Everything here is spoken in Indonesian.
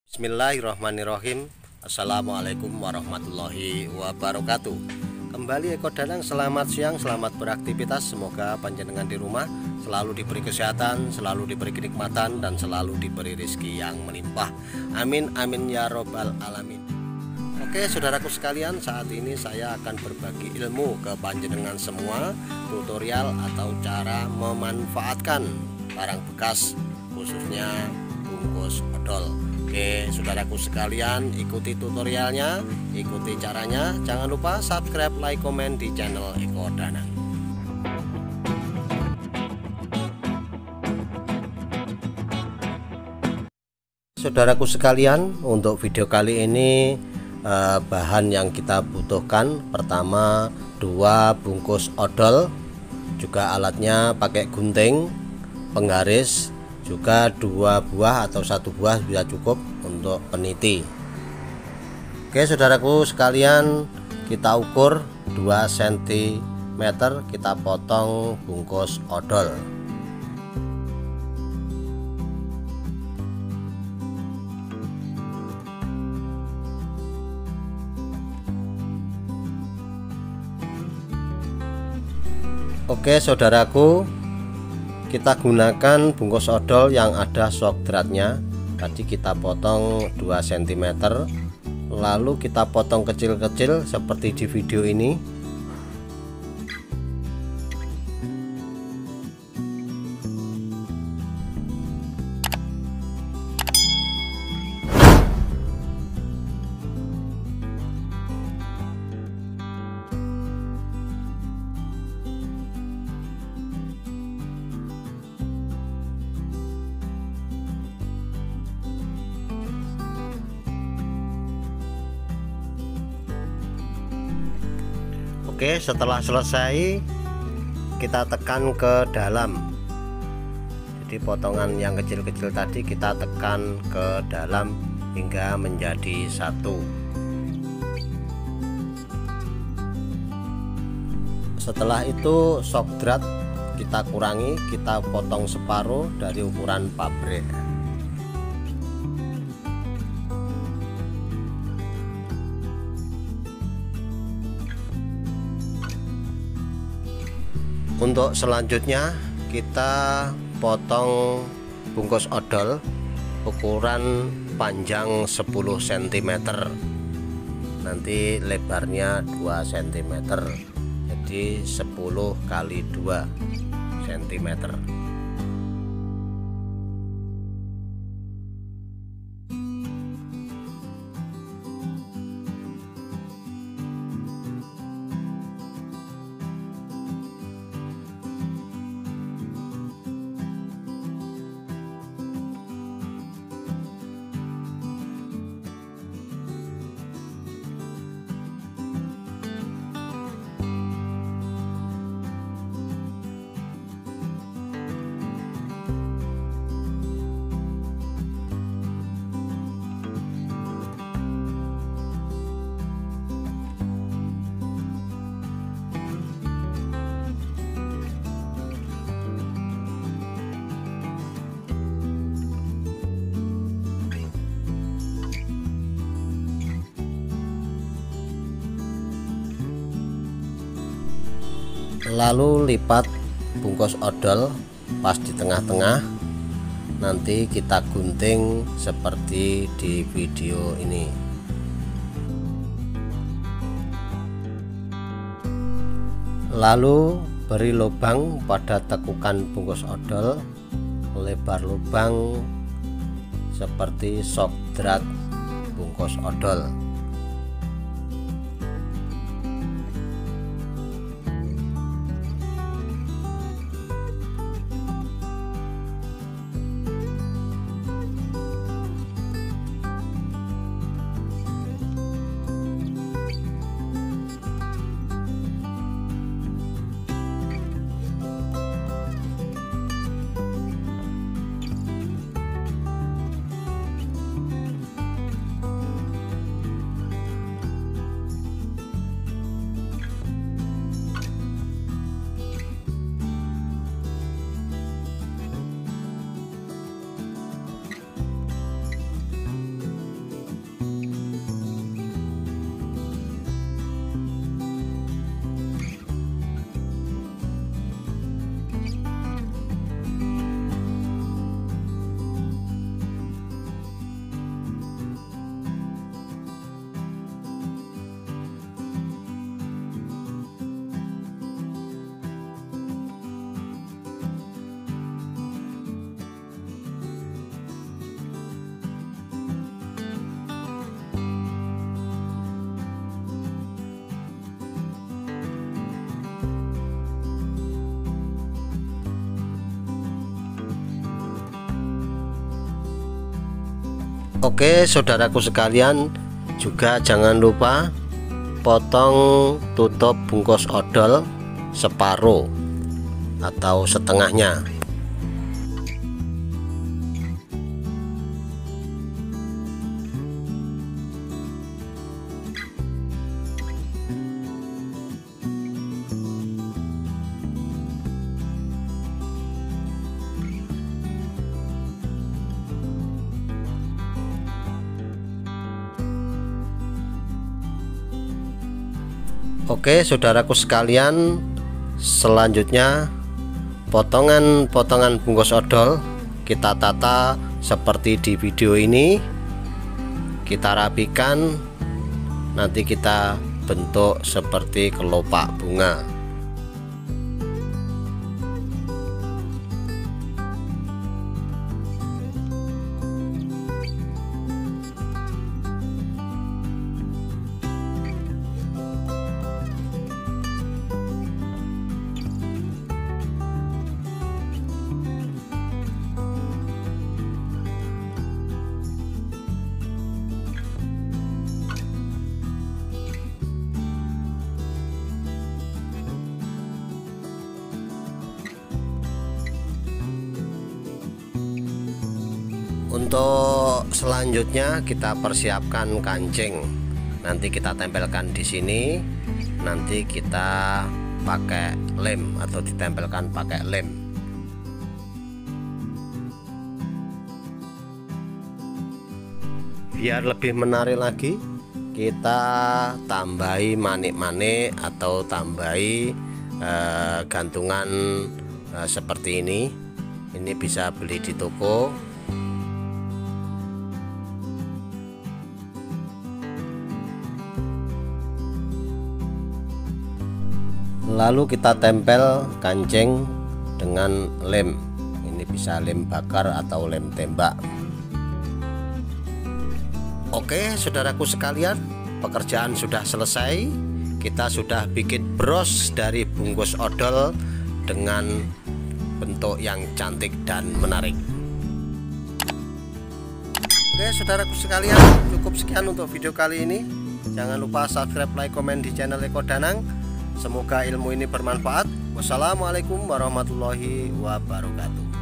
Bismillahirrahmanirrahim. Assalamualaikum warahmatullahi wabarakatuh. Kembali Eko Danang, selamat siang, selamat beraktivitas. Semoga panjenengan di rumah selalu diberi kesehatan, selalu diberi kenikmatan, dan selalu diberi rezeki yang melimpah. Amin amin ya robbal alamin. Oke saudaraku sekalian, saat ini saya akan berbagi ilmu ke panjenengan semua, tutorial atau cara memanfaatkan barang bekas, khususnya bungkus odol. Oke saudaraku sekalian, ikuti tutorialnya, ikuti caranya. Jangan lupa subscribe, like, komen di channel Eko Danang. Saudaraku sekalian, untuk video kali ini bahan yang kita butuhkan, pertama 2 bungkus odol, juga alatnya pakai gunting, penggaris, juga 2 buah atau 1 buah bisa cukup untuk peniti. Oke saudaraku sekalian, kita ukur 2 cm, kita potong bungkus odol. Oke saudaraku, kita gunakan bungkus odol yang ada shock dratnya. Tadi kita potong 2 cm, lalu kita potong kecil-kecil seperti di video ini. Oke, setelah selesai kita tekan ke dalam. Jadi potongan yang kecil-kecil tadi kita tekan ke dalam hingga menjadi satu. Setelah itu shock drat kita kurangi, kita potong separuh dari ukuran pabrik. Untuk selanjutnya kita potong bungkus odol ukuran panjang 10 cm, nanti lebarnya 2 cm, jadi 10 kali 2 cm. Lalu lipat bungkus odol pas di tengah-tengah, nanti kita gunting seperti di video ini. Lalu beri lubang pada tekukan bungkus odol, lebar lubang seperti shock drat bungkus odol. Oke saudaraku sekalian, juga jangan lupa potong tutup bungkus odol separuh atau setengahnya. Oke saudaraku sekalian, selanjutnya potongan-potongan bungkus odol kita tata seperti di video ini. Kita rapikan, nanti kita bentuk seperti kelopak bunga. Untuk selanjutnya kita persiapkan kancing. Nanti kita tempelkan di sini. Nanti kita pakai lem atau ditempelkan pakai lem. Biar lebih menarik lagi, kita tambahi manik-manik atau tambahi gantungan seperti ini. Ini bisa beli di toko. Lalu kita tempel kancing dengan lem. Ini bisa lem bakar atau lem tembak. Oke saudaraku sekalian, pekerjaan sudah selesai. Kita sudah bikin bros dari bungkus odol dengan bentuk yang cantik dan menarik. Oke saudaraku sekalian, cukup sekian untuk video kali ini. Jangan lupa subscribe, like, komen di channel Eko Danang. Semoga ilmu ini bermanfaat. Wassalamualaikum warahmatullahi wabarakatuh.